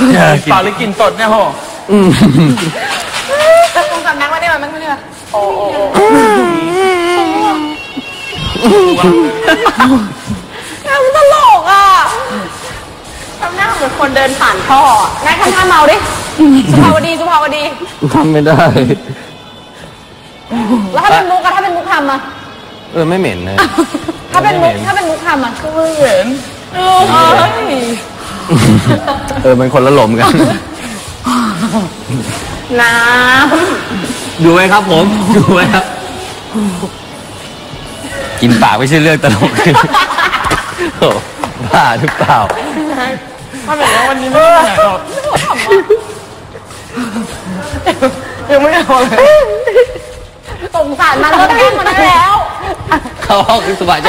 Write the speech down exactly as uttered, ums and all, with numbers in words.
เปล่าหรือกินสดเนี่ยโหคงกับนักว่าได้ไหมมันเนี่ยโอ้โอ้น่ามันตลกอ่ะทำหน้าเหมือนคนเดินผ่านท่อนายทำท่าเมาดิสุภาวดีสุภาวดีทำไม่ได้แล้วถ้าเป็นมุกอะถ้าเป็นมุกทำอะเออไม่เหม็นเลยถ้าเป็นมุกถ้าเป็นมุกทำอะก็ไม่เหม็นเออมันคนละหลมกันน้ำดูไว้ครับผมดูไว้ครับกินปากไม่ใช่เรื่องตลกโอ้บ้าหรือเปล่าถ้าแบบว่าวันนี้ไม่ได้หรอกยังไม่เอาเลยสงสารมันเลิกแกล้งมันได้แล้วเขาห้องสบายใจ